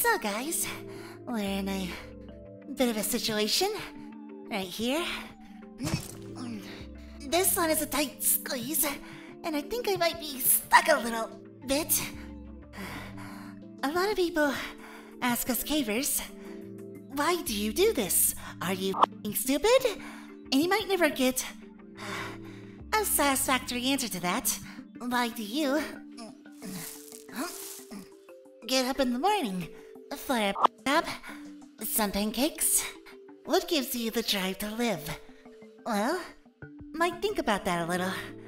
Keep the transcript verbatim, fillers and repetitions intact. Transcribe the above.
So guys, we're in a bit of a situation right here. This one is a tight squeeze, and I think I might be stuck a little bit. A lot of people ask us cavers, why do you do this? Are you f***ing stupid? And you might never get a satisfactory answer to that. Why do you get up in the morning for a nap, some pancakes? What gives you the drive to live? Well, might think about that a little.